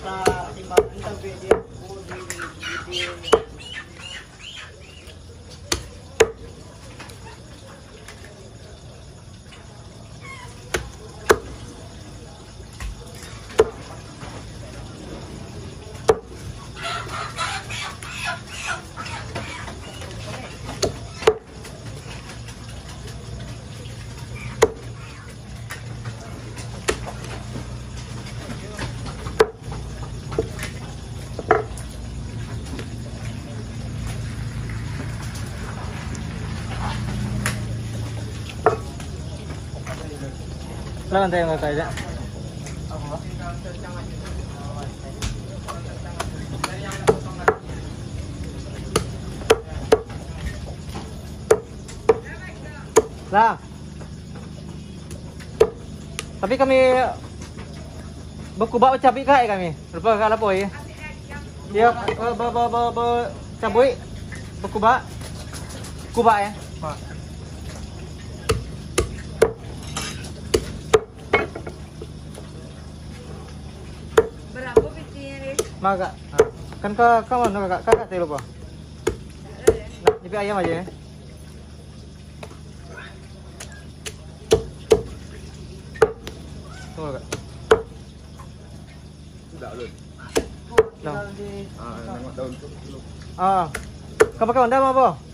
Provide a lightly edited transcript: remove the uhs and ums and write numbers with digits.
Lantai yang kayak aja. Lah. Tapi kami berkubak cabai kai kami. Lupa kak lapor ya. Dia cabai berkubak. Kubak ya. Berapa bijinya nih? Maka kan ke mana kakak teh lupa. Nah, jadi ayam aja ya. Tunggu kak. Sudah belum? Dah. Nengok daun tu. Kau pakai Honda apa?